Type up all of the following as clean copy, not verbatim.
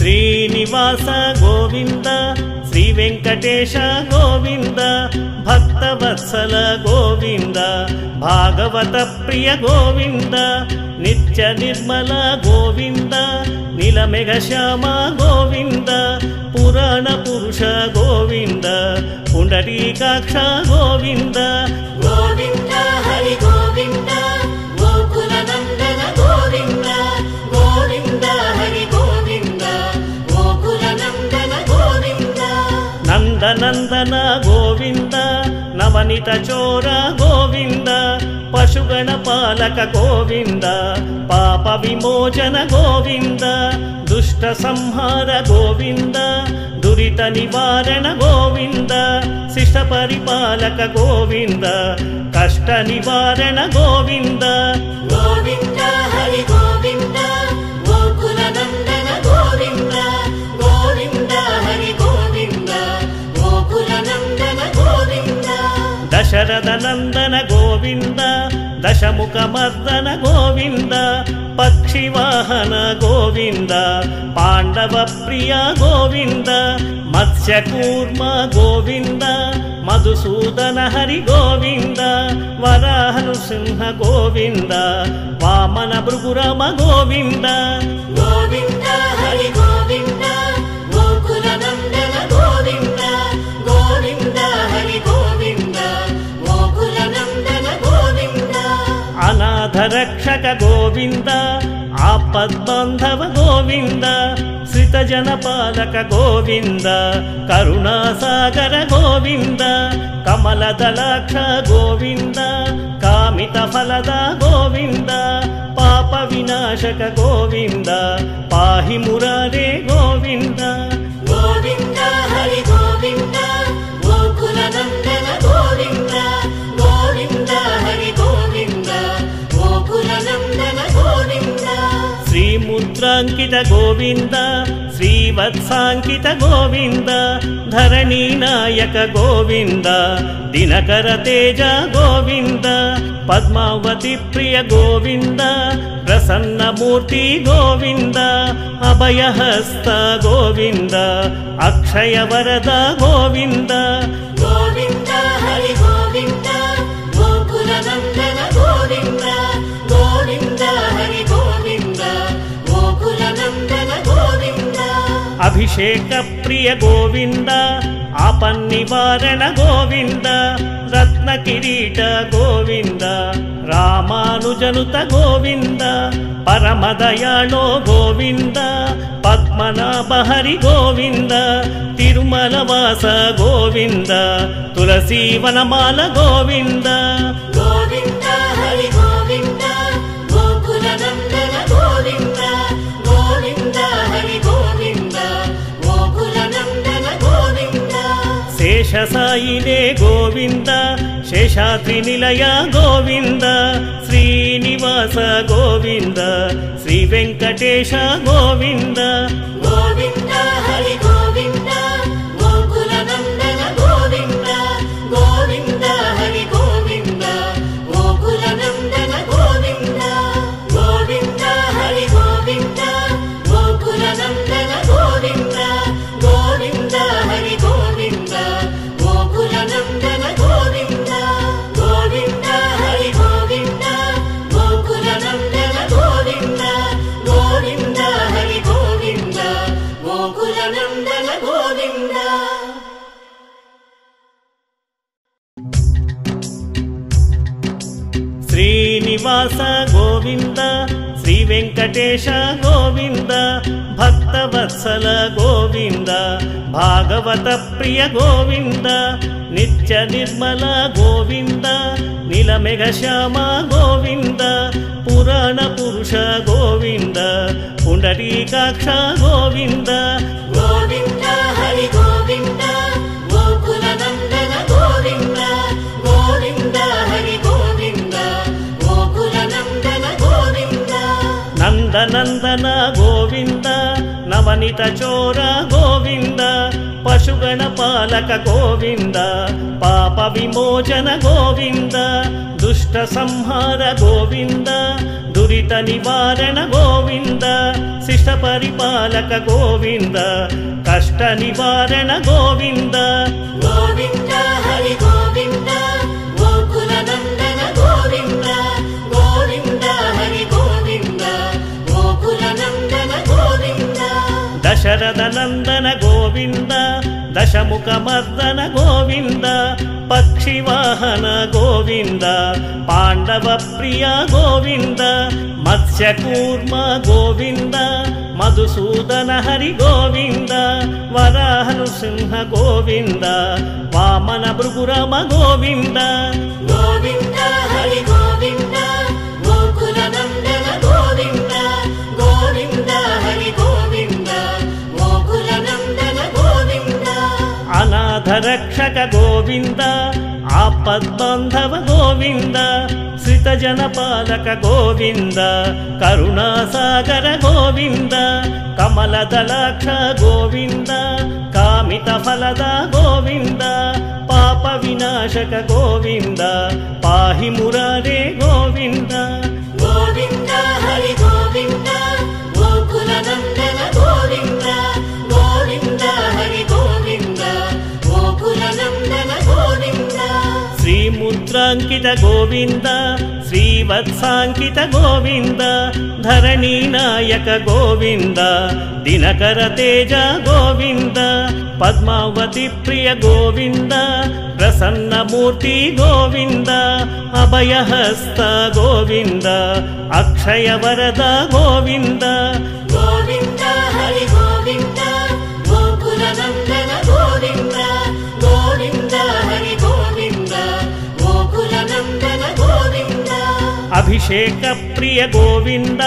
శ్రీనివాస గోవింద శ్రీ వెంకటేశ గోవింద భక్తవత్సల గోవింద భాగవత ప్రియ గోవింద నిత్య నిర్మల గోవింద నీలమేఘ శ్యామ గోవింద పురాణ పురుష గోవింద పుండరీకాక్ష గోవింద గోవింద హరి గోవింద గోకుల నందన గోవింద గోవింద హరి గోవింద గోకుల నందన గోవింద నందనందన గోవింద నవనిత చోర గోవింద పశుగణ పాలక గోవింద పాప విమోచన గోవింద దుష్ట సంహార గోవింద దురిత నివారణ గోవింద శిష్ట పరిపాలక గోవింద కష్ట నివారణ గోవింద గోవింద హరి గోవింద గోకుల నందన గోవింద గోవింద హరి గోవింద గోకుల నందన గోవింద దశరథ నందన గోవింద దశముఖ మర్దన గోవింద పక్షివాహన గోవింద పాండవ ప్రియ గోవింద మత్స్యకూర్మ గోవింద మధుసూదన హరి గోవింద వరాహనుసింహ గోవింద వామన భృగురమ గోవింద గోవింద హరి గోవింద గోకుల నందన గోవింద గోవింద హరి గోవింద గోకుల నందన గోవింద అనాథ రక్షక గోవింద ఆపద్బాంధవ గోవింద శ్రిత జనపాలక గోవింద కరుణాసాగర గోవింద కమలదలాక్ష గోవింద కామిత ఫలద గోవింద పాప వినాశక గోవింద పాహి మురారే గోవింద గోవింద హరి గోవింద గోకుల నందన గోవింద గోవింద హరి గోవింద గోకుల నందన గోవింద శ్రీముద్రాంకిత గోవింద శ్రీవత్సాంకిత గోవింద ధరణీ నాయక గోవింద దినకర తేజ గోవింద పద్మావతి ప్రియ గోవింద ప్రసన్నమూర్తి గోవింద అభయహస్త గోవింద అక్షయ వరద గోవింద గోవింద హరి గోవింద గోకుల నందన గోవింద గోవింద హరి గోవింద గోకుల నందన గోవింద అభిషేక ప్రియ గోవింద ఆపన్నివారణ గోవింద రత్న కిరీట గోవింద రామానుజనుత గోవింద పరమదయాళో గోవింద పద్మనాభ హరి గోవింద తిరుమల వాస గోవింద తులసీవనమాల గోవింద గోవింద హరి గోవింద గోకుల నందన గోవింద గోవింద హరి గోవింద గోకుల నందన గోవింద శేషసాయినే గోవింద శేషాద్రి నిలయ గోవింద శ్రీనివాస గోవింద శ్రీ వెంకటేశ గోవింద గోవింద హరి గోవింద గోకుల నందన గోవింద గోవింద హరి గోవింద గోకుల నందన గోవింద గోవింద హరి గోవింద గోకుల నందన గోవింద గోవింద హరి గోవింద గోకుల నందన గోవింద గోవింద హరి గోవింద గోకుల నందన గోవింద గోవింద హరి గోవింద గోకుల నందన గోవింద శ్రీనివాస గోవింద శ్రీ వెంకటేశ గోవింద భక్తవత్సల గోవింద భాగవత ప్రియ గోవింద నిత్య నిర్మల గోవింద నీలమేఘ శ్యామ గోవింద పురాణ పురుష గోవింద పుండరీకాక్ష గోవింద గోవింద హరి గోవింద గోకుల నందన గోవింద గోవింద హరి గోవింద గోకుల నందన గోవింద నందనందన గోవింద నవనిత చోర గోవింద పశుగణ పాలక గోవింద పాప విమోచన గోవింద దుష్ట సంహార గోవింద దురిత నివారణ గోవింద శిష్ట శిష్ట పరిపాలక గోవింద కష్ట నివారణ గోవింద గోవింద హరి గోవింద గోకుల నందన గోవింద గోవింద హరి గోవింద గోకుల నందన గోవింద దశరథ నందన గోవింద దశముఖ మర్దన గోవింద పక్షివాహన గోవింద పాండవ ప్రియ గోవింద మత్స్యకూర్మ గోవింద మధుసూదన హరి గోవింద వరాహ నృసింహ గోవింద వామన భృగురమ గోవింద గోవింద హరి గోవింద గోకుల నందన గోవింద గోవింద హరి గోవింద గోకుల నందన గోవింద అనాథ రక్షక గోవింద ఆపద్బాంధవ గోవింద శ్రిత జనపాలక గోవింద కరుణాసాగర గోవింద కమలదళాక్ష గోవింద కామిత ఫలద గోవింద పాప వినాశక గోవింద పాహి మురారే గోవింద గోవింద హరి గోవింద గోకుల నందన గోవింద గోవింద హరి గోవింద గోకుల నందన గోవింద శ్రీముద్రాంకిత గోవింద శ్రీవత్సాంకిత గోవింద ధరణీ నాయక గోవింద దినకర తేజ గోవింద పద్మావతి ప్రియ గోవింద ప్రసన్నమూర్తి గోవింద అభయహస్త గోవింద అక్షయ వరద గోవింద గోవింద హరి గోవింద గోకుల నందన గోవింద గోవింద హరి గోవింద గోకుల నందన గోవింద అభిషేక ప్రియ గోవింద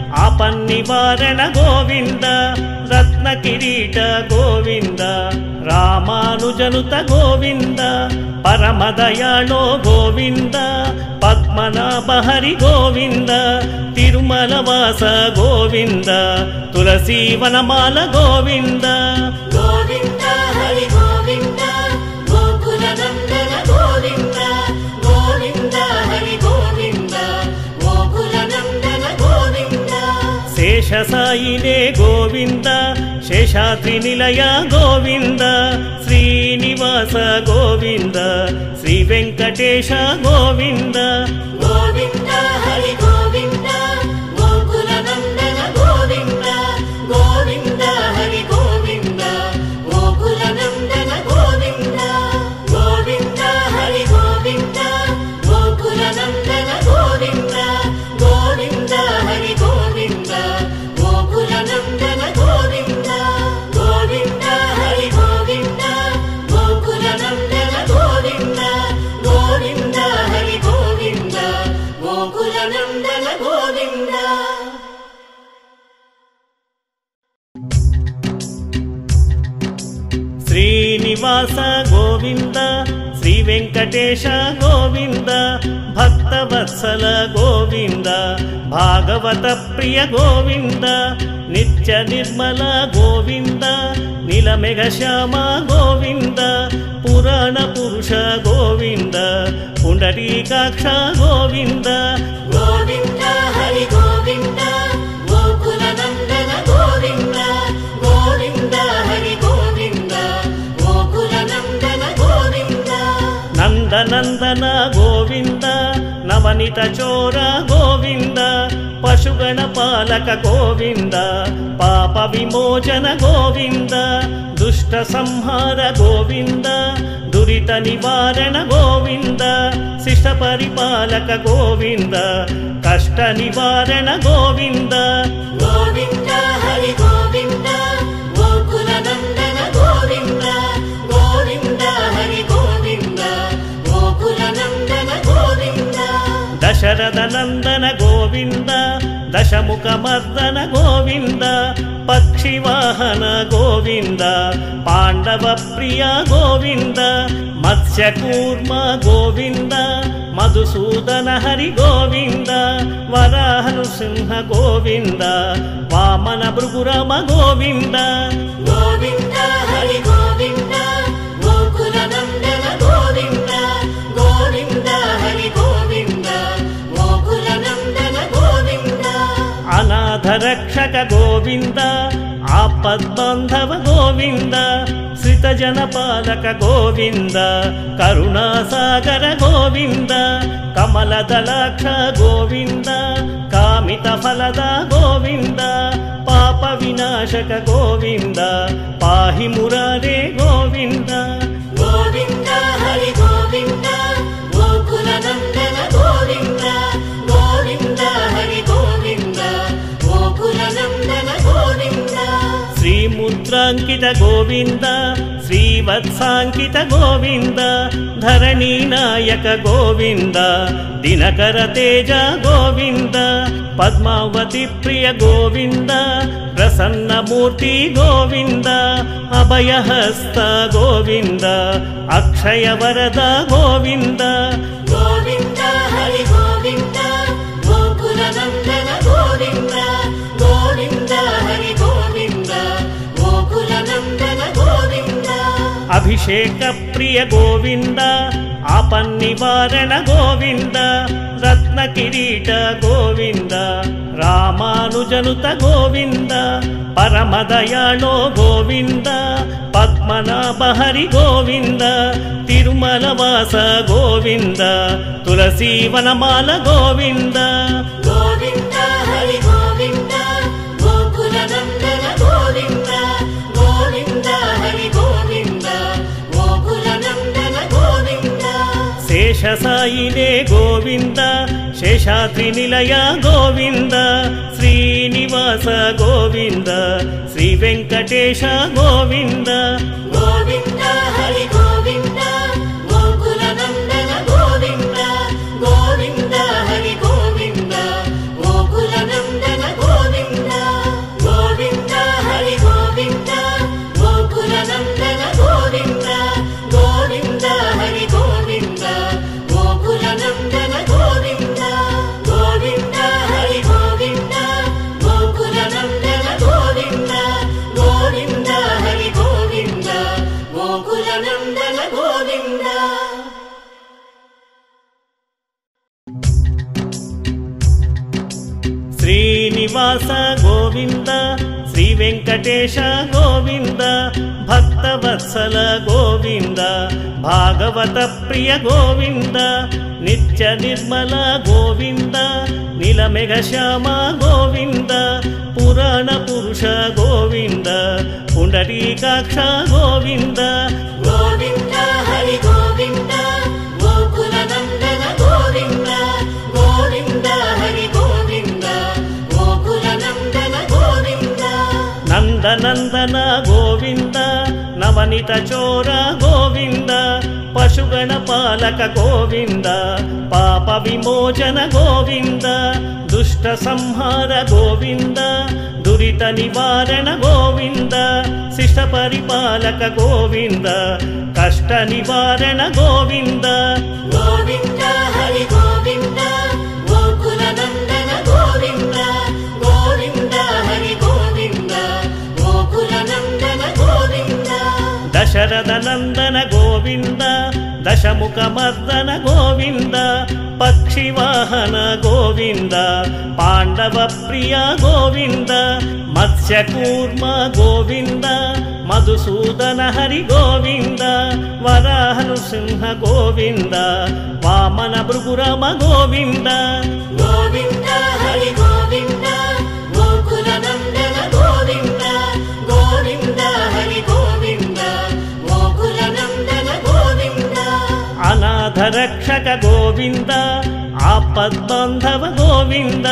ఆపన్నివారణ గోవింద రత్న కిరీట గోవింద రామానుజనుత గోవింద పరమదయాళో గోవింద పద్మనాభ హరి గోవింద తిరుమల వాస గోవింద తులసీవనమాల గోవింద గోవింద హరి గోవింద గోకుల నందన గోవింద గోవింద హరి గోవింద గోకుల నందన గోవింద శేషసాయినే గోవింద శేషాద్రి నిలయ గోవింద శ్రీనివాస గోవింద శ్రీ వెంకటేశ గోవింద గోవింద హరి గోవింద గోకుల నందన గోవింద గోవింద హరి గోవింద గోకుల నందన గోవింద గోవింద హరి గోవింద గోకుల నందన గోవింద గోవింద హరి గోవింద గోకుల నందన గోవింద గోవింద హరి గోవింద గోకుల నందన గోవింద గోవింద హరి గోవింద గోకుల నందన గోవింద శ్రీనివాస గోవింద శ్రీ వెంకటేశ గోవింద భక్తవత్సల గోవింద భాగవత ప్రియ గోవింద నిత్య నిర్మల గోవింద నీలమేఘ శ్యామ గోవింద పురాణ పురుష గోవింద పుండరీకాక్ష గోవింద గోవింద హరి గోవింద గోకుల నందన గోవింద గోవింద హరి గోవింద గోకుల నందన గోవింద నందనందన గోవింద నవనిత చోర గోవింద పశుగణ పాలక గోవింద పాప విమోచన గోవింద దుష్ట సంహార గోవింద దురిత నివారణ గోవింద శిష్ట పరిపాలక గోవింద కష్ట నివారణ గోవింద గోవింద హరి గోవింద గోకుల నందన గోవింద గోవింద హరి గోవింద గోకుల నందన గోవింద దశరథ నందన గోవింద దశముఖ మర్దన గోవింద పక్షివాహన గోవింద పాండవ ప్రియ గోవింద మత్స్యకూర్మ గోవింద మధుసూదన హరి గోవింద వరాహ నృసింహ గోవింద వామన భృగురమ గోవింద గోవింద హరి గోవింద గోకుల నందన గోవింద గోవింద హరి గోవింద గోకుల నందన గోవింద అనాథ अनाथरक्षक गोविन्द आपद्बान्धव गोविन्द श्रितजनपालक गोविन्द करुणासागर गोविन्द कमलदलाक्ष गोविन्द कामितफलद गोविन्द पापविनाशक गोविन्द पाहि मुरारे गोविन्द गोविन्द हरि गोविन्द गोकुलनन्दन गोविन्द गोविन्द हरि गोविन्द गोकुलनन्दन गोविन्द श्रीमुद्राङ्कित गोविन्द श्रीवत्साङ्कित गोविन्द धरणीनायक गोविन्द दिनकर तेज गोविन्द पद्मावती प्रिय गोविन्द प्रसन्नमूर्ति गोविन्द अभयहस्त गोविन्द अक्षयवरद गोविन्द गोविन्द हरि गोविन्द गोकुलनन्दन गोविन्द गोविन्द हरि गोविन्द गोकुलनन्दन गोविन्द अभिषेक प्रिय गोविन्द आपन्निवारण गोविन्द रत्नकिरीट गोविन्द रामानुजनुत गोविन्द परमदयाळो गोविन्द पद्मनाभ हरि गोविन्द तिरुमलवास गोविन्द तुलसीवनमाल गोविन्द गोविन्द हरि गोविन्द गोकुलनन्दन गोविन्द गोविन्द हरि गोविन्द गोकुलनन्दन गोविन्द शेषसायिने गोविन्द शेषाद्रिनिलय गोविन्द श्रीनिवास गोविन्द श्रीवेङ्कटेश गोविन्द गोविन्द हरि गोविन्द गोकुलनन्दन गोविन्द गोविन्द हरि गोविन्द गोकुलनन्दन गोविन्द गोविन्द हरि गोविन्द गोकुलनन्दन गोविन्द गोविन्द हरि गोविन्द गोकुलनन्दन गोविन्द गोविन्द हरि गोविन्द गोकुलनन्दन गोविन्द गोविन्द हरि गोविन्द गोकुलनन्दन गोविन्द श्रीनिवास गोविन्द श्रीवेङ्कटेश गोविन्द भक्तवत्सल गोविन्द भागवत प्रिय गोविन्द नित्य निर्मल गोविन्द नीलमेघश्याम गोविन्द पुराण पुरुष गोविन्द पुण्डरीकाक्ष गोविन्द गोविन्द हरि गोविन्द गोकुलनन्दन गोविन्द गोविन्द हरि गोविन्द गोकुलनन्दन गोविन्द नन्दनन्दन गोविन्द नवनीत चोर गोविन्द पशुगणपालक गोविन्द पाप विमोचन गोविन्द दुष्ट संहार गोविन्द दुरित निवारण गोविन्द शिष्ट परिपालक गोविन्द कष्ट निवारण गोविन्द गोविन्द हरि गोविन्द गोकुलनन्दन गोविन्द गोविन्द हरि गोविन्द गोकुलनन्दन गोविन्द दशरथ नन्दन गोविन्द दशमुखमर्दन गोविन्द पक्षिवाहन गोविन्द पाण्डव प्रिय गोविन्द मत्स्यकूर्म गोविन्द मधुसूदन हरि गोविन्द वराहनृसिंह गोविन्द वामन भृगुराम गोविन्द गोविन्द हरि गोविन्द गोकुलनन्दन गोविन्द गोविन्द हरि गोविन्द गोकुलनन्दन गोविन्द अनाथरक्षक गोविन्द आपद्बान्धव गोविन्द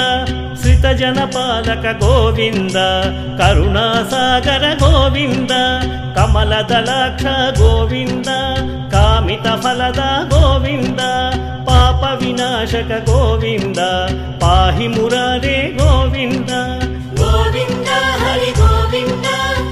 श्रितजनपालक गोविन्द करुणासागर गोविन्द कमलदलाक्ष गोविन्द कामितफलद गोविन्द पापविनाशक गोविन्द पाहि मुरारे गोविन्द गोविन्द हरि गोविन्द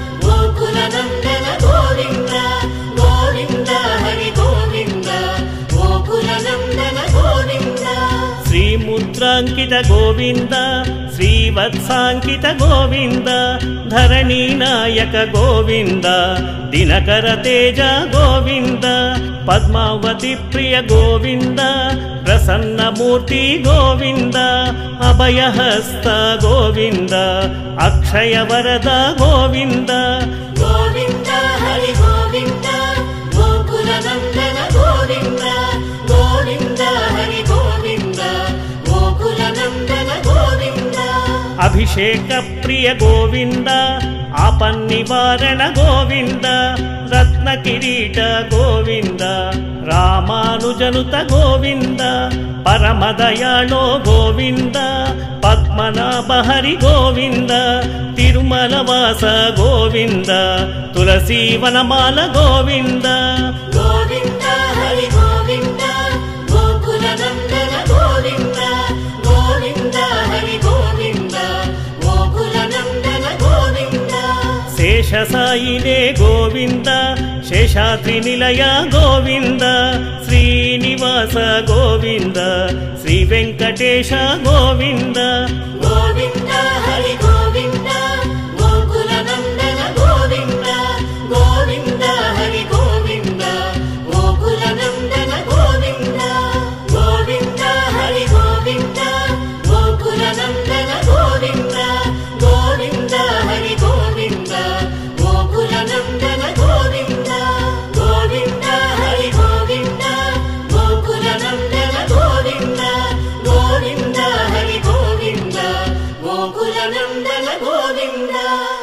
गोकुलनन्दन गोविन्द गोविन्द हरि गोविन्द गोकुलनन्दन गोविन्द श्रीमुद्राङ्कित गोविन्द శ్రీవత్సాంకిత గోవింద ధరణీ నాయక గోవింద దినకర తేజ గోవింద పద్మావతి ప్రియ గోవింద ప్రసన్నమూర్తి గోవింద అభయహస్త గోవింద అక్షయ వరద గోవింద గోవింద హరి గోవింద గోకుల నందన గోవింద గోవింద హరి గోవింద గోకుల నందన గోవింద అభిషేక ప్రియ గోవింద ఆపన్నివారణ గోవింద రత్న కిరీట గోవింద రామానుజనుత గోవింద పరమదయాళో గోవింద పద్మనాభ హరి గోవింద తిరుమల వాస గోవింద తులసీ వనమాల గోవింద గోవింద హరి గోవింద గోకుల నందన గోవింద గోవింద హరి గోవింద గోకుల నందన గోవింద శేషసాయినే గోవింద శేషాద్రి నిలయ గోవింద శ్రీనివాస గోవింద శ్రీ వెంకటేశ గోవింద గోవింద హరి గోవింద గోకుల నందన గోవింద గోవింద హరి గోవింద గోకుల నందన గోవింద గోవింద హరి గోవింద గోకుల నందన గోవింద గోవింద హరి గోవింద గోకుల నందన గోవింద గోవింద హరి గోవింద గోకుల నందన గోవింద గోవింద హరి గోవింద గోకుల నందన గోవింద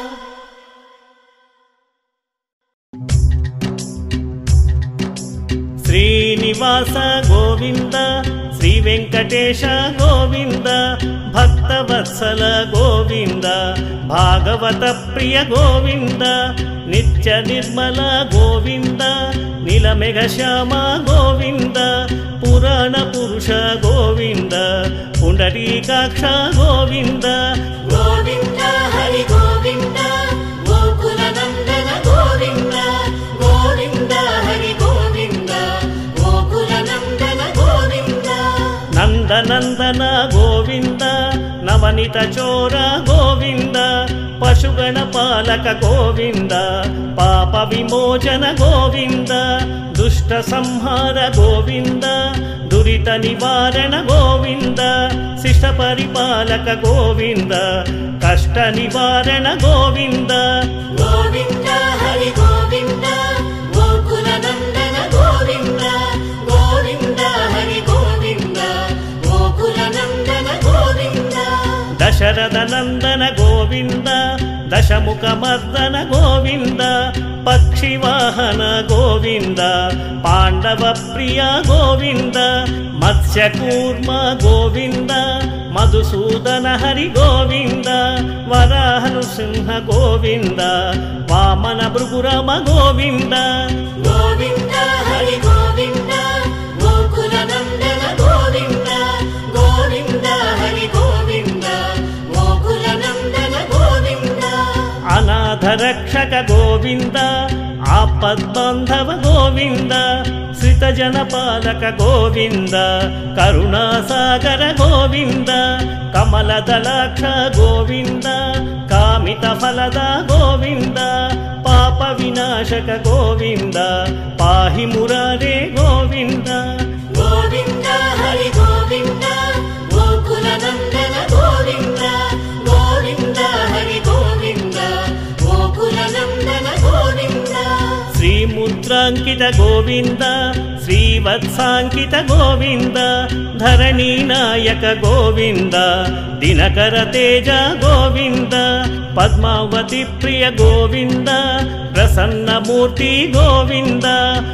శ్రీనివాస గోవింద శ్రీ వెంకటేశ గోవింద భక్తవత్సల గోవింద భాగవత ప్రియ గోవింద నిత్య నిర్మల గోవింద నీలమేఘ శ్యామ గోవింద పురాణ పురుష గోవింద పుండరీకాక్ష గోవింద గోవింద హరి గోవింద గోకుల నందన గోవింద గోవింద హరి గోవింద గోకుల నందన గోవింద నందనందన గోవింద నవనిత చోర గోవింద పశుగణ పాలక గోవింద పాప విమోచన గోవింద దుష్ట సంహార గోవింద దురిత నివారణ గోవింద శిష్ట పరిపాలక గోవింద కష్ట నివారణ గోవింద గోవింద హరి గోవింద గోకుల నందన గోవింద గోవింద హరి గోవింద గోకుల నందన గోవింద దశరథ నందన గోవింద దశముఖ మర్దన గోవింద పక్షివాహన గోవింద పాండవ ప్రియ గోవింద మత్స్యకూర్మ గోవింద మధుసూదన హరి గోవింద వరాహనృసింహ గోవింద వామన భృగురమ గోవింద గోవింద హరి గోవింద గోకుల నందన గోవింద గోవింద హరి గోవింద గోకుల నందన గోవింద అనాథ రక్షక గోవింద ఆపద్బాంధవ గోవింద శ్రిత జనపాలక గోవింద కరుణాసాగర గోవింద కమలదలాక్ష గోవింద కామిత ఫలద గోవింద పాప వినాశక గోవింద పాహి మురారే గోవింద గోవింద హరి గోవింద గోకుల నందన గోవింద గోవింద హరి గోవింద గోకుల నందన గోవింద శ్రీముద్రాంకిత గోవింద శ్రీవత్సాంకిత గోవింద ధరణీ నాయక గోవింద దినకర తేజ గోవింద పద్మావతి ప్రియ గోవింద ప్రసన్నమూర్తి గోవింద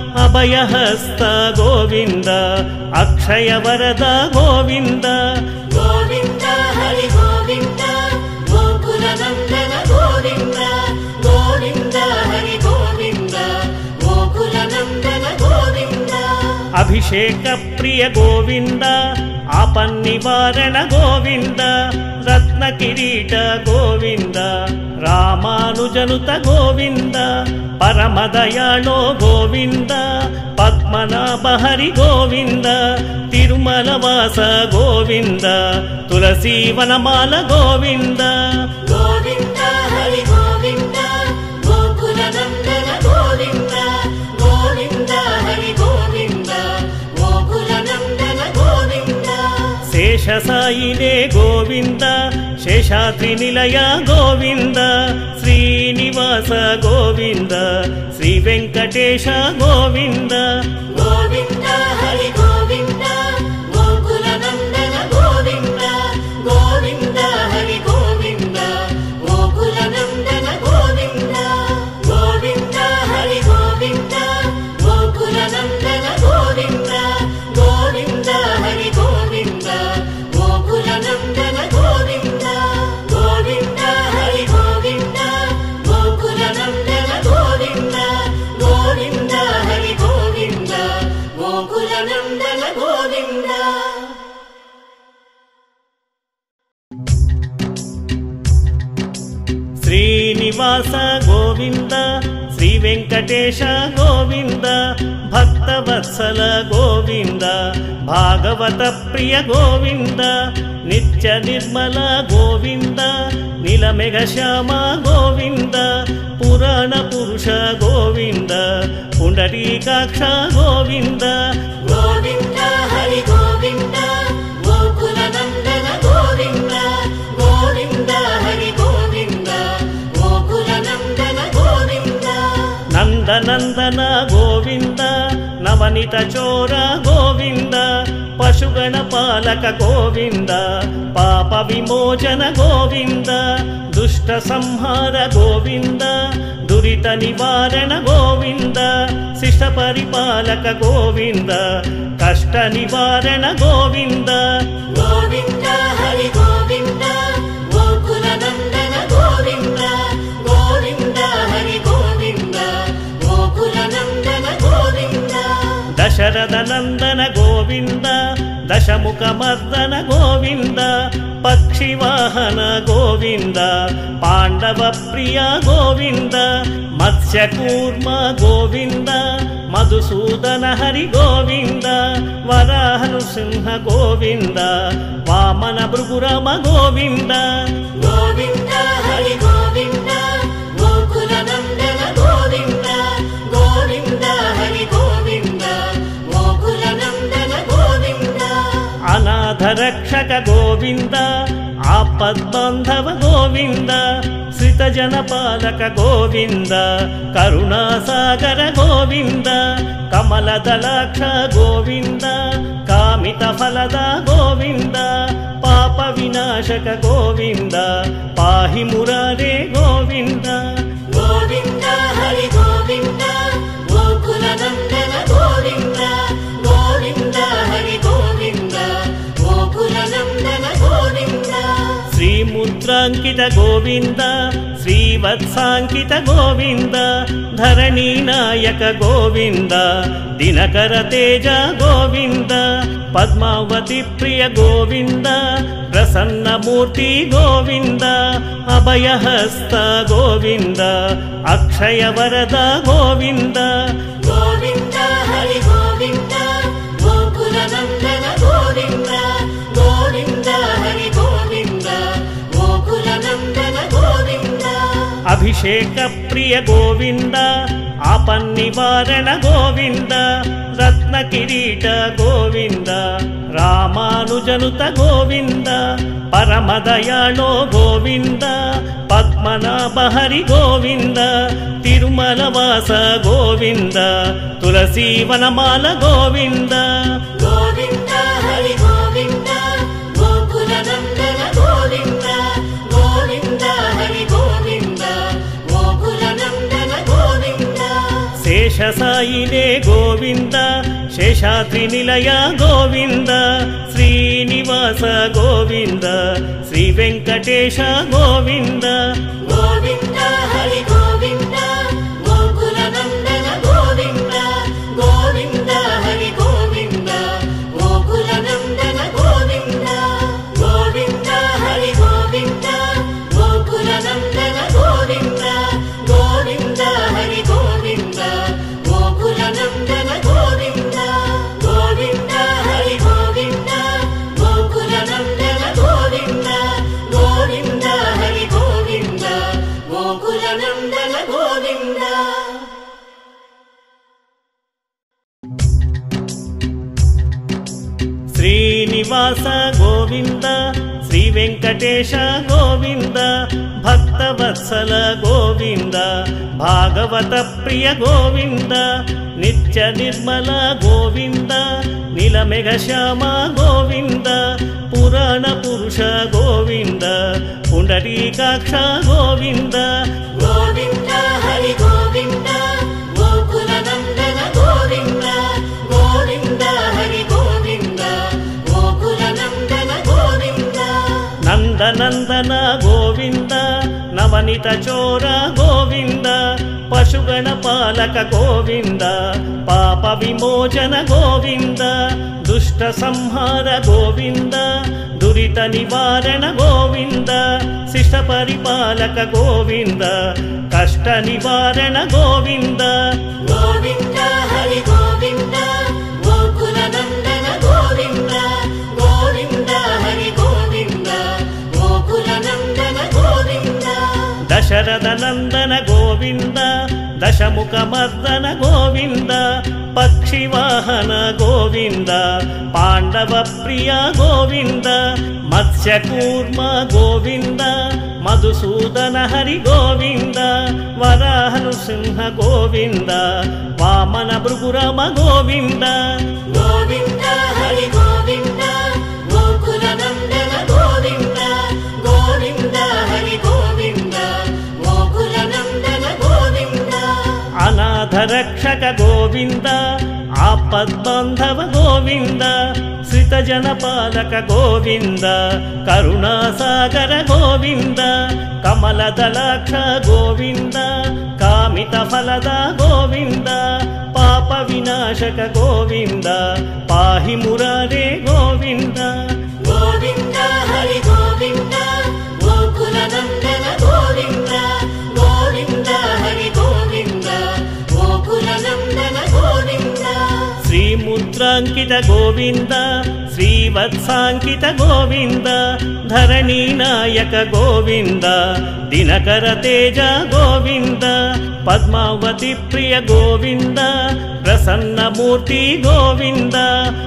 అభయహస్త గోవింద అక్షయ వరద గోవింద గోవింద హరి గోవింద గోకుల నందన గోవింద గోవింద హరి గోవింద గోకుల నందన గోవింద అభిషేక ప్రియ గోవింద ఆపన్నివారణ గోవింద రత్న కిరీట గోవింద రామానుజనుత గోవింద పరమదయాళో గోవింద పద్మ పద్మనాభ హరి గోవింద తిరుమల వాస గోవింద తులసీవనమాల గోవింద గోవింద హరి గోవింద గోకుల నందన గోవింద గోవింద హరి గోవింద గోకుల నందన గోవింద శేషసాయినే గోవింద శేషాద్రి నిలయ గోవింద శ్రీనివాస గోవింద శ్రీ వెంకటేశ గోవింద గోవింద హరి గోవింద గోకుల నందన గోవింద గోవింద హరి గోవింద గోకుల నందన గోవింద గోవింద హరి గోవింద గోకుల నందన గోవింద గోవింద హరి గోవింద గోకుల నందన గోవింద గోవింద హరి గోవింద గోకుల నందన గోవింద గోవింద హరి గోవింద గోకుల నందన గోవింద శ్రీనివాస గోవింద శ్రీ వెంకటేశ గోవింద భక్తవత్సల గోవింద భాగవత ప్రియ గోవింద నిత్య నిర్మల గోవింద నీలమేఘ శ్యామ గోవింద పురాణ పురుష గోవింద పుండరీకాక్ష గోవింద గోవింద హరి గోవింద గోకుల నందన గోవింద గోవింద హరి గోవింద గోకుల నందన గోవింద నందనందన గోవింద నవనిత చోర గోవింద పశుగణ పాలక గోవింద పాప విమోచన గోవింద దుష్ట సంహార గోవింద దురిత నివారణ గోవింద శిష్ట పరిపాలక గోవింద కష్ట నివారణ గోవింద గోవింద హరి గోవింద గోకుల నందన గోవింద గోవింద హరి గోవింద గోకుల నందన గోవింద దశరథ నందన గోవింద దశముఖ మర్దన గోవింద పక్షివాహన గోవింద పాండవ ప్రియ గోవింద మత్స్యకూర్మ గోవింద మధుసూదన హరి గోవింద వరాహ నృసింహ గోవింద వామన భృగురమ గోవింద గోవింద హరి గోవింద గోకుల నందన గోవింద గోవింద హరి గోవింద గోకుల నందన గోవింద అనాథ రక్షక గోవింద ఆపద్బాంధవ గోవింద శ్రిత జనపాలక గోవింద కరుణాసాగర గోవింద కమలదలాక్ష గోవింద కామిత ఫలద గోవింద పాప వినాశక గోవింద పాహి మురారే గోవింద గోవింద హరి గోవింద గోకుల నందన గోవింద గోవింద హరి గోవింద గోకుల నందన గోవింద శ్రీముద్రాంకిత గోవింద శ్రీవత్సాంకిత గోవింద ధరణీ నాయక గోవింద దినకర తేజ గోవింద పద్మావతి ప్రియ గోవింద ప్రసన్నమూర్తి గోవింద అభయహస్త గోవింద అక్షయ వరద గోవింద గోవింద హరి గోవింద గోకుల నందన గోవింద గోవింద హరి గోవింద గోకుల నందన గోవింద అభిషేక ప్రియ గోవింద ఆపన్నివారణ గోవింద రత్న కిరీట గోవింద రామానుజనుత గోవింద పరమదయాళో గోవింద పద్మనాభ హరి గోవింద తిరుమల వాస గోవింద తులసీవనమాల గోవింద గోవింద హరి గోవింద గోకుల నందన గోవింద గోవింద హరి గోవింద గోకుల నందన గోవింద శేషసాయినే గోవింద శేషాద్రి నిలయ గోవింద శ్రీనివాస గోవింద శ్రీ వెంకటేశ గోవింద గోవింద హరి గోవింద గోకుల నందన గోవింద గోవింద హరి గోవింద గోకుల నందన గోవింద గోవింద హరి గోవింద గోకుల నందన గోవింద గోవింద హరి గోవింద గోకుల నందన గోవింద శ్రీనివాస గోవింద శ్రీ వెంకటేశ గోవింద భక్తవత్సల గోవింద భాగవత ప్రియ గోవింద నిత్య నిర్మల గోవింద నీలమేఘ శ్యామ గోవింద పురాణ పురుష గోవింద పుండరీకాక్ష గోవింద గోవింద హరి గోవింద గోకుల నందన గోవింద గోవింద హరి గోవింద గోకుల నందన గోవింద నందనందన గోవింద నవనిత చోర గోవింద పశుగణ పాలక గోవింద పాప విమోచన గోవింద దుష్ట సంహార గోవింద దురిత నివారణ గోవింద శిష్ట పరిపాలక గోవింద కష్ట నివారణ గోవింద గోవింద హరి గోవింద గోకుల నందన గోవింద గోవింద హరి గోవింద గోకుల నందన గోవింద దశరథ నందన గోవింద దశముఖ మర్దన గోవింద పక్షివాహన గోవింద పాండవ ప్రియ గోవింద మత్స్యకూర్మ గోవింద మధుసూదన హరి గోవింద వరాహ నృసింహ గోవింద వామన భృగురమ గోవింద గోవింద హరి గోవింద గోకుల నందన గోవింద గోవింద హరి గోవింద గోకుల నందన గోవింద అనాథ రక్షక గోవింద ఆపద్బాంధవ గోవింద శ్రిత జనపాలక గోవింద కరుణాసాగర గోవింద కమలదళాక్ష గోవింద కామిత ఫలద గోవింద పాప వినాశక గోవింద పాహి మురారే గోవింద గోవింద హరి గోవింద గోకుల నందన గోవింద గోవింద హరి గోవింద గోకుల నందన గోవింద శ్రీముద్రాంకిత గోవింద శ్రీవత్సాంకిత గోవింద ధరణీ నాయక గోవింద దినకర తేజ గోవింద పద్మావతి ప్రియ గోవింద ప్రసన్నమూర్తి గోవింద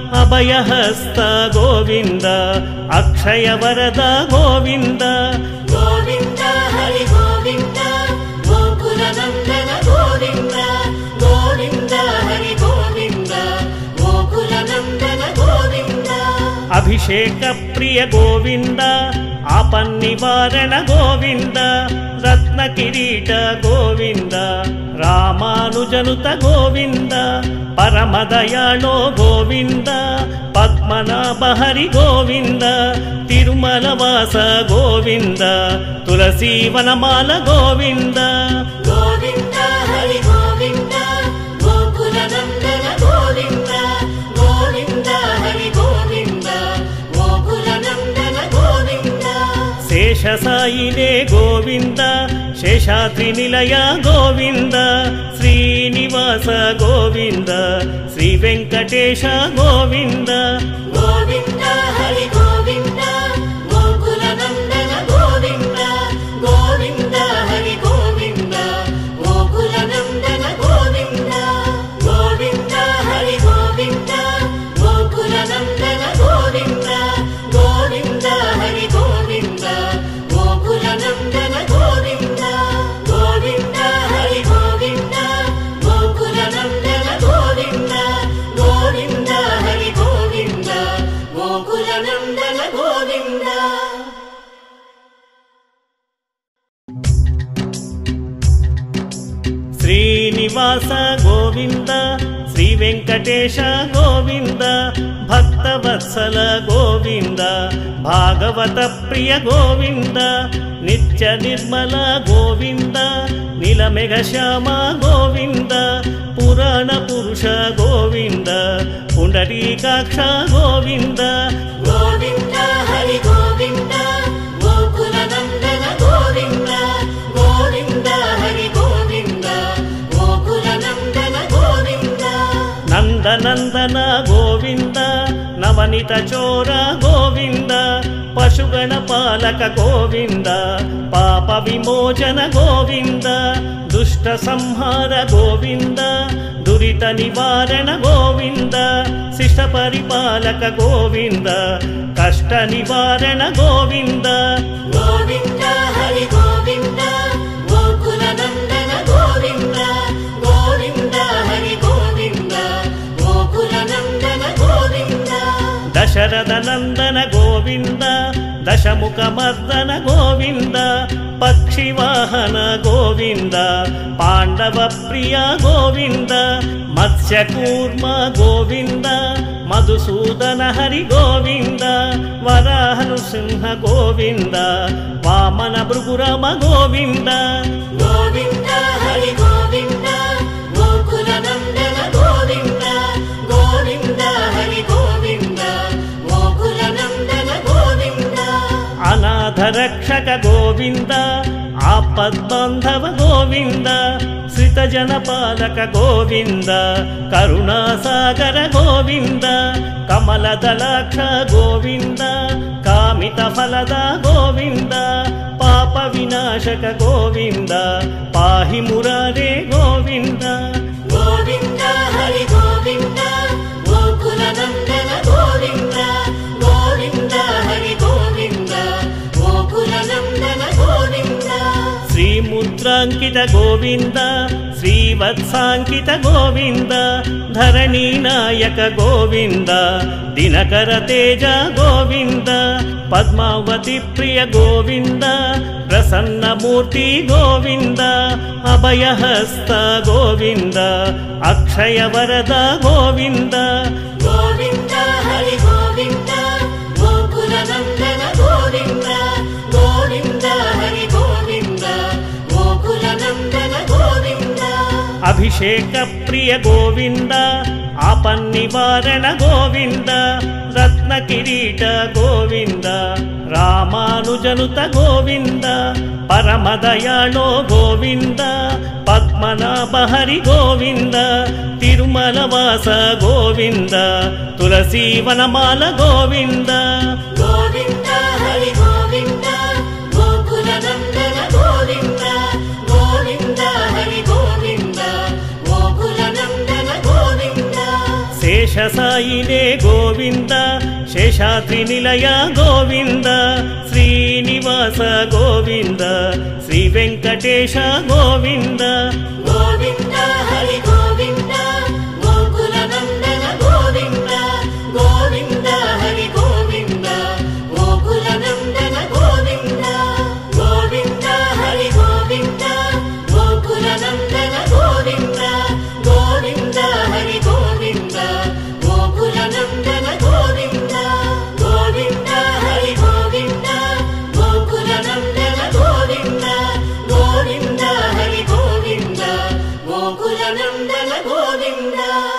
అభయహస్త గోవింద అక్షయ వరద గోవింద గోవింద హరి గోవింద గోకుల నందన గోవింద గోవింద హరి గోవింద గోకుల నందన గోవింద అభిషేక ప్రియ గోవింద ఆపన్నివారణ గోవింద రత్న కిరీట గోవింద రామానుజనుత గోవింద పరమదయాళో గోవింద పద్మనాభ హరి గోవింద తిరుమల వాస గోవింద తులసీవనమాల గోవింద గోవింద హరి గోవింద గోకుల నందన గోవింద గోవింద హరి గోవింద గోకుల నందన గోవింద శేషసాయినే గోవింద శేషాద్రి నిలయ గోవింద శ్రీనివాస గోవింద శ్రీ వెంకటేశ గోవింద గోవింద హరి గోవింద గోకుల నందన గోవింద గోవింద హరి గోవింద గోకుల నందన గోవింద గోవింద హరి గోవింద గోకుల నందన గోవింద గోవింద హరి గోవింద గోకుల నందన గోవింద గోవింద హరి గోవింద గోకుల నందన గోవింద గోవింద హరి గోవింద గోకుల నందన గోవింద శ్రీనివాస గోవింద శ్రీ వెంకటేశ గోవింద భక్తవత్సల గోవింద భాగవత ప్రియ గోవింద నిత్య నిర్మల గోవింద నీలమేఘ శ్యామ గోవింద పురాణ పురుష గోవింద పుండరీకాక్ష గోవింద గోవింద హరి గోవింద గోకుల నందన గోవింద గోవింద హరి గోవింద గోకుల నందన గోవింద నందనందన గోవింద నవనిత చోర గోవింద పశుగణ పాలక గోవింద పాప విమోచన గోవింద దుష్ట సంహార గోవింద దురిత నివారణ గోవింద శిష్ట పరిపాలక గోవింద కష్ట నివారణ గోవింద గోవింద హరి గోవింద గోకుల నందన గోవింద గోవింద హరి గోవింద గోకుల నందన గోవింద దశరథ నందన గోవింద దశముఖ మర్దన గోవింద పక్షివాహన గోవింద పాండవ ప్రియ గోవింద మత్స్యకూర్మ గోవింద మధుసూదన హరి గోవింద వరాహ నృసింహ గోవింద వామన భృగురమ గోవింద గోవింద హరి గోవింద గోకుల నందన గోవింద గోవింద హరి గోవింద గోకుల నందన గోవింద అనాథ రక్షక గోవింద ఆపద్బాంధవ గోవింద శ్రితజన పాలక గోవింద కరుణాసాగర గోవింద కమలదళాక్ష గోవింద కామిత ఫలద గోవింద పాప వినాశక గోవింద పాహి మురారే గోవింద గోవింద హరి గోవింద గోకుల నందన గోవింద గోవింద హరి గోవింద గోకుల నందన గోవింద శ్రీముద్రాంకిత గోవింద శ్రీవత్సాంకిత గోవింద ధరణీ నాయక గోవింద దినకర తేజ గోవింద పద్మావతి ప్రియ గోవింద ప్రసన్నమూర్తి గోవింద అభయహస్త గోవింద అక్షయ వరద గోవింద గోవింద హరి గోవింద గోకుల నందన గోవింద గోవింద హరి గోవింద గోకుల నందన గోవింద అభిషేక ప్రియ గోవింద ఆపన్నివారణ గోవింద రత్న కిరీట గోవింద రామానుజనుత గోవింద పరమదయాళో గోవింద పద్మనాభ హరి గోవింద తిరుమల వాస గోవింద తులసీ వనమాల గోవింద గోవింద హరి గోవింద గోకుల నందన గోవింద గోవింద హరి గోవింద గోకుల నందన గోవింద శేషసాయినే గోవింద శేషాద్రి నిలయ గోవింద శ్రీనివాస గోవింద శ్రీ వెంకటేశ గోవింద గోవింద హరి గోవింద గోకుల నందన గోవింద గోవింద హరి గోవింద గోకుల నందన గోవింద గోవింద హరి గోవింద గోకుల నందన గోవింద గోవింద హరి గోవింద గోకుల నందన గోవింద గోవింద హరి గోవింద గోకుల నందన గోవింద గోవింద హరి గోవింద గోకుల నందన గోవింద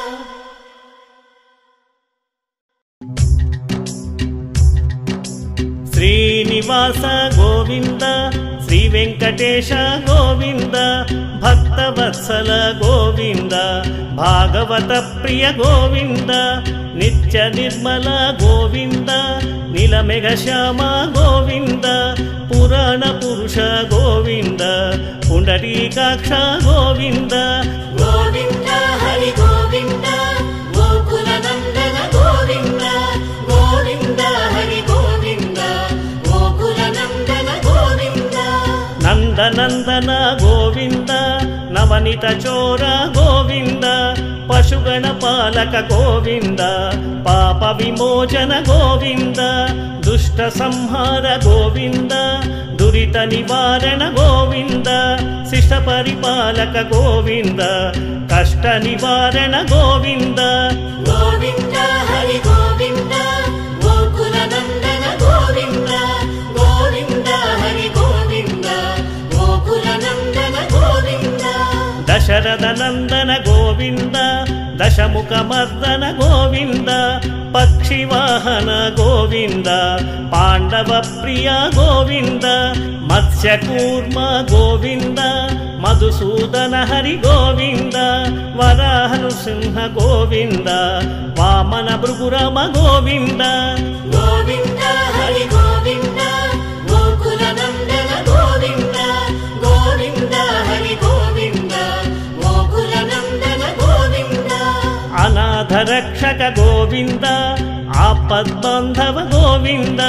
శ్రీనివాస గోవింద శ్రీ వెంకటేశ గోవింద భక్తవత్సల గోవింద భాగవత ప్రియ గోవింద నిత్య నిర్మల గోవింద నీలమేఘ శ్యామ గోవింద పురాణ పురుష గోవింద పుండరీకాక్ష గోవింద గోవింద హరి గోవింద గోకుల నందన గోవింద గోవింద హరి గోవింద గోకుల నందన గోవింద నందనందన గోవింద నవనిత చోర గోవింద పశుగణ పాలక గోవింద పాప విమోచన గోవింద దుష్ట సంహార గోవింద దురిత నివారణ గోవింద శిష్ట పరిపాలక గోవింద కష్ట నివారణ గోవింద గోవింద హరి గోవింద గోకుల నందన గోవింద గోవింద హరి గోవింద గోకుల నందన గోవింద దశరథ నందన గోవింద దశముఖ మర్దన గోవింద పక్షివాహన గోవింద పాండవ ప్రియ గోవింద మత్స్యకూర్మ గోవింద మధుసూదన హరి గోవింద వరాహ నృసింహ గోవింద వామన భృగురమ గోవింద గోవింద హరి గోవింద గోకుల నందన గోవింద గోవింద హరి గోవింద గోకుల నందన గోవింద అనాథ రక్షక గోవింద ఆప आपद्बान्धव गोविन्द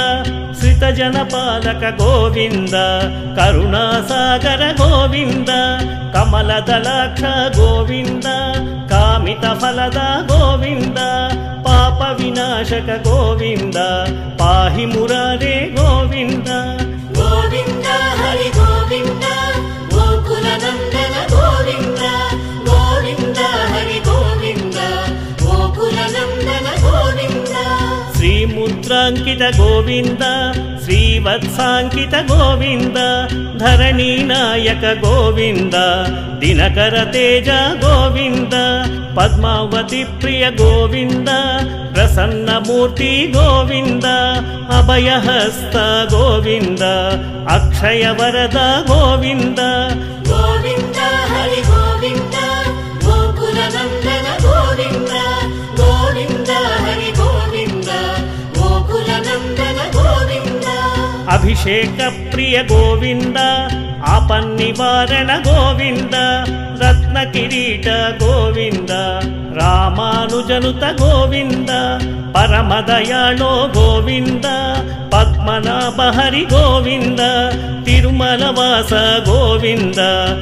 श्रितजनपालक गोविन्द करुणासागर गोविन्द कमलदलाक्ष गोविन्द कामितफलद गोविन्द पापविनाशक गोविन्द पाहि मुरारे गोविन्द गोविन्द हरि गोविन्द गोकुलनन्दन गोविन्द गोविन्द हरि गोविन्द गोकुलनन्दन गोविन्द श्रीमुद्राङ्कित गोविन्द श्रीवत्साङ्कित गोविन्द धरणीनायक गोविन्द दिनकर तेज गोविन्द पद्मावती प्रिय गोविन्द प्रसन्नमूर्ति गोविन्द अभयहस्त गोविन्द अक्षयवरद गोविन्द गोविन्द हरि गोविन्द गोकुलनन्दन गोविन्द गोविन्द हरि गोविन्द गोकुलनन्दन गोविन्द अभिषेक प्रिय गोविन्द आपन्निवारण गोविन्द रत्नकिरीट गोविन्द रामानुजनुत गोविन्द परमदयाळो गोविन्द पद्मनाभ हरि गोविन्द तिरुमलवास गोविन्द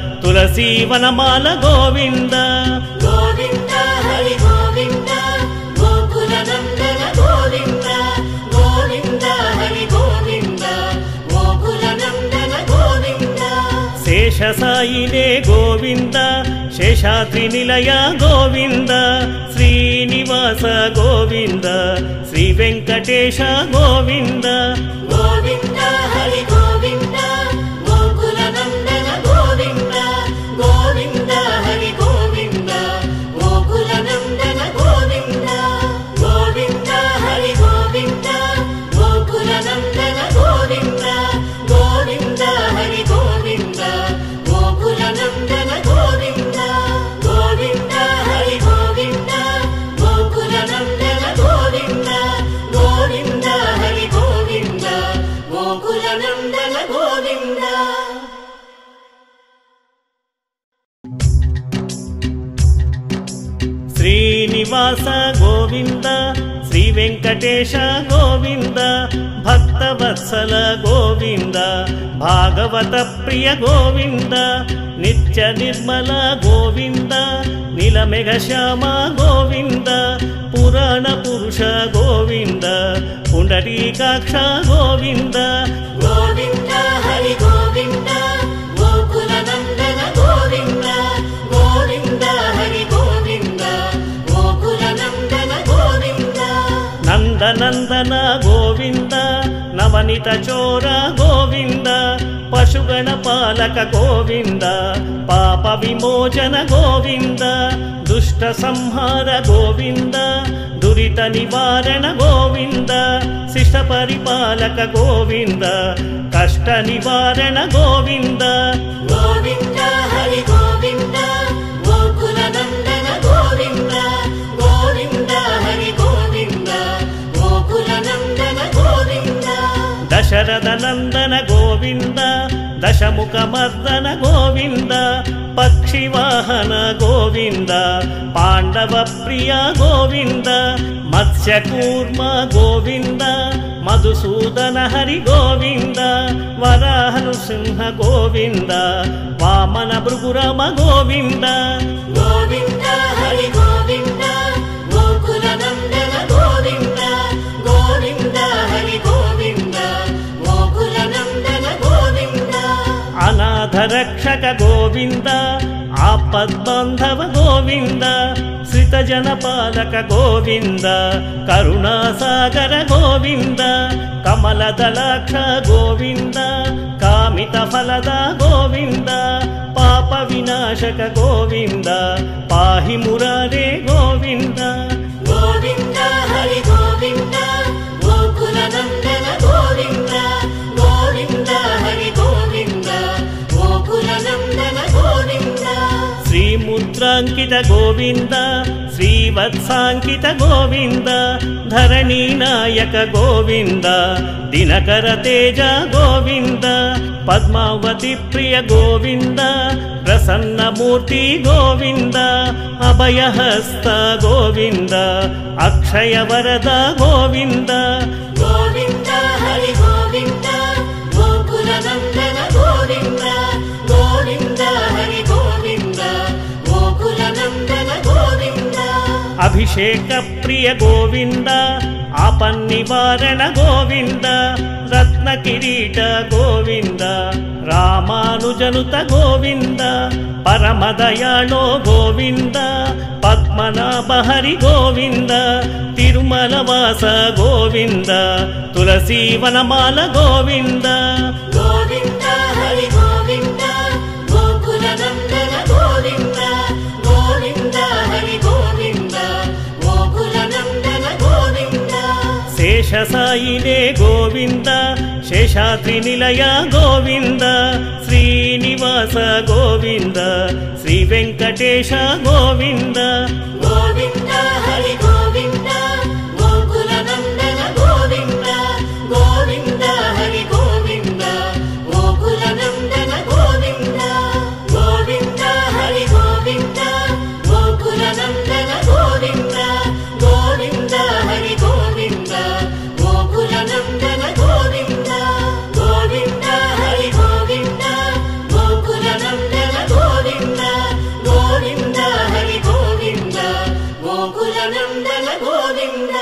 तुलसीवनमाल गोविन्द गोविन्द हरि गोविन्द गोकुलनन्दन गोविन्द गोविन्द हरि गोविन्द गोकुलनन्दन गोविन्द शेषसायिने गोविन्द शेषाद्रिनिलय गोविन्द श्रीनिवास गोविन्द श्रीवेङ्कटेश गोविन्द गोविन्द हरि गोविन्द गोकुलनन्दन गोविन्द गोविन्द हरि गोविन्द गोकुलनन्दन गोविन्द गोविन्द हरि गोविन्द गोकुलनन्दन गोविन्द गोविन्द हरि गोविन्द गोकुलनन्दन गोविन्द गोविन्द हरि गोविन्द गोकुलनन्दन गोविन्द गोविन्द हरि गोविन्द गोकुलनन्दन गोविन्द श्रीनिवास गोविन्द श्रीवेङ्कटेश गोविन्द भक्तवत्सल गोविन्द भागवत प्रिय गोविन्द नित्य निर्मल गोविन्द नीलमेघश्याम गोविन्द पुराण पुरुष गोविन्द पुण्डरीकाक्ष गोविन्द गोविन्द हरि गोविन्द गोकुलनन्दन गोविन्द गोविन्द हरि गोविन्द गोकुलनन्दन गोविन्द नन्दनन्दन गोविन्द नवनीत चोर गोविन्द पशुगणपालक गोविन्द पाप विमोचन गोविन्द दुष्ट संहार गोविन्द दुरित निवारण गोविन्द शिष्ट परिपालक गोविन्द कष्ट निवारण गोविन्द गोविन्द हरि गोविन्द गोकुलनन्दन गोविन्द गोविन्द हरि गोविन्द गोकुलनन्दन गोविन्द दशरथ नन्दन गोविन्द दशमुखमर्दन गोविन्द पक्षिवाहन गोविन्द पाण्डव प्रिय गोविन्द मत्स्यकूर्म गोविन्द मधुसूदन हरि गोविन्द वराहनृसिंह गोविन्द वामन भृगुराम गोविन्द गोविन्द हरि गोविन्द गोकुलनन्दन गोविन्द गोविन्द हरि गोविन्द गोकुलनन्दन गोविन्द अनाथरक्षक गोविन्द आपद्बान्धव गोविन्द श्रितजनपालक गोविन्द करुणासागर गोविन्द कमलदलाक्ष गोविन्द कामितफलद गोविन्द पापविनाशक गोविन्द पाहि मुरारे गोविन्द गोविन्द हरि गोविन्द गोकुलनन्दन गोविन्द गोविन्द हरि गोविन्द गोकुलनन्दन गोविन्द श्रीमुद्राङ्कित गोविन्द श्रीवत्साङ्कित गोविन्द धरणीनायक गोविन्द दिनकर तेज गोविन्द పద్మావతి ప్రియ గోవింద ప్రసన్నమూర్తి గోవింద అభయహస్త గోవింద అక్షయ వరద గోవింద గోవింద హరి గోవింద గోకుల నందన గోవింద గోవింద హరి గోవింద గోకుల నందన గోవింద అభిషేక ప్రియ గోవింద ఆపన్నివారణ గోవింద రత్న కిరీట గోవింద రామానుజనుత గోవింద పరమదయాళో గోవింద పద్మనాభ హరి గోవింద తిరుమల వాస గోవింద తులసీవనమాల గోవింద గోవింద హరి గోవింద గోకుల నందన గోవింద గోవింద హరి గోవింద గోకుల నందన గోవింద శేషసాయినే గోవింద శేషాద్రి నిలయ గోవింద శ్రీనివాస గోవింద శ్రీ వెంకటేశ గోవింద గోవింద హరి గోవింద గోకుల నందన గోవింద గోవింద హరి గోవింద గోకుల నందన గోవింద గోవింద హరి గోవింద గోకుల నందన గోవింద గోవింద హరి గోవింద గోకుల నందన గోవింద గోవింద హరి గోవింద గోకుల నందన గోవింద గోవింద హరి గోవింద గోకుల నందన గోవింద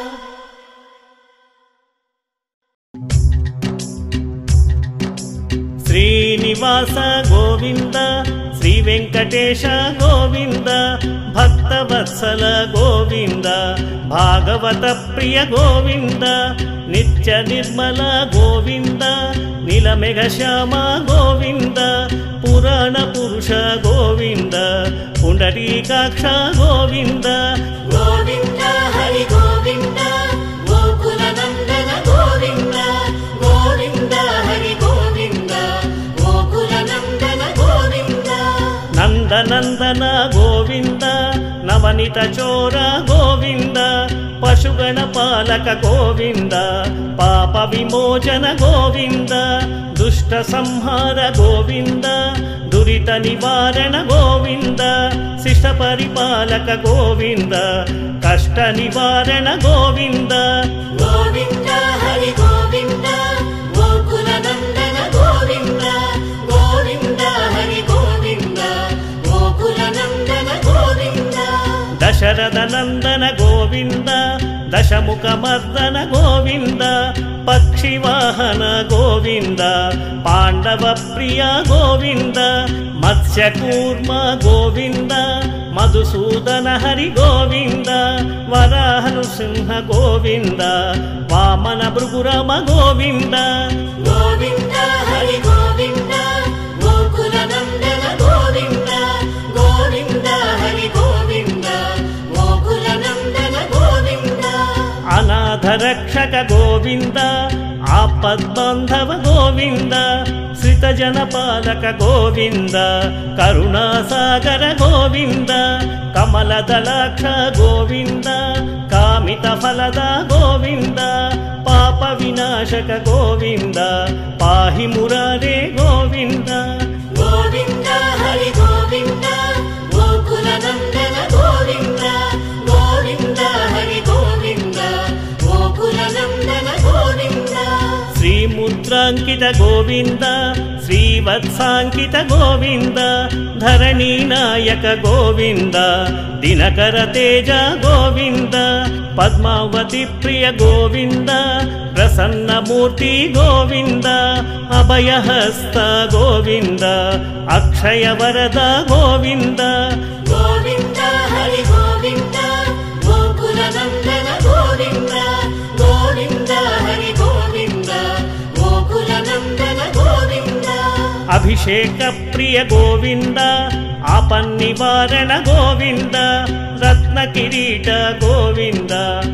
శ్రీనివాస గోవింద శ్రీ వెంకటేశ గోవింద భక్తవత్సల గోవింద భాగవత ప్రియ గోవింద నిత్య నిర్మల గోవింద నీలమేఘ శ్యామ గోవింద పురాణ పురుష గోవింద పుండరీకాక్ష గోవింద గోవింద హరి గోవింద గోకుల నందన గోవింద గోవింద హరి గోవింద గోకుల నందన గోవింద నందనందన గోవింద నవనిత చోర గోవింద పశుగణ పాలక గోవింద పాప విమోచన గోవింద దుష్ట సంహార గోవింద దురిత నివారణ గోవింద శిష్ట పరిపాలక గోవింద కష్ట నివారణ గోవింద గోవింద హరి గోవింద గోకుల నందన గోవింద గోవింద హరి గోవింద గోకుల నందన గోవింద దశరథ నందన గోవింద దశముఖ మర్దన గోవింద పక్షివాహన గోవింద పాండవ ప్రియ గోవింద మత్స్యకూర్మ గోవింద మధుసూదన హరి గోవింద వరాహ నృసింహ గోవింద వామన భృగురమ గోవింద గోవింద హరి గోవింద గోకుల నందన గోవింద గోవింద హరి గోవింద గోకుల నందన గోవింద అనాథ రక్షక గోవింద ఆపద్బాంధవ గోవింద శ్రిత జనపాలక గోవింద కరుణాసాగర గోవింద కమలదలాక్ష గోవింద కామిత ఫలద గోవింద పాప వినాశక గోవింద పాహి మురారే గోవింద గోవింద హరి గోవింద గోకుల నందన గోవింద గోవింద హరి గోవింద గోకుల నందన గోవింద శ్రీముద్రాంకిత గోవింద శ్రీవత్సాంకిత గోవింద ధరణీ నాయక గోవింద దినకర తేజ గోవింద పద్మావతి ప్రియ గోవింద ప్రసన్నమూర్తి గోవింద అభయహస్త గోవింద అక్షయ వరద గోవింద గోవింద హరి గోవింద గోకుల నందన గోవింద గోవింద హరి గోవింద గోకుల నందన గోవింద అభిషేక ప్రియ గోవింద ఆపన్నివారణ గోవింద రత్న కిరీట గోవింద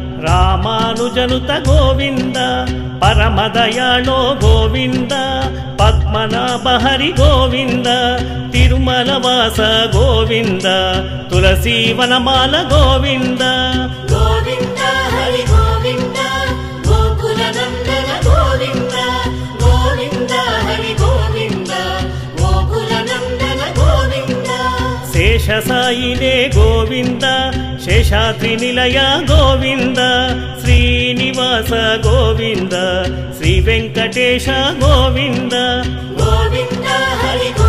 రామానుజనుత గోవింద పరమదయాళో గోవింద పద్మనాభ హరి గోవింద తిరుమల వాస గోవింద తులసీవనమాల గోవింద గోవింద హరి గోవింద గోకుల నందన గోవింద గోవింద హరి గోవింద శేషసాయినే గోవింద శేషాద్రి నిలయ గోవింద శ్రీనివాస గోవింద శ్రీ వెంకటేశ గోవింద గోవింద హరి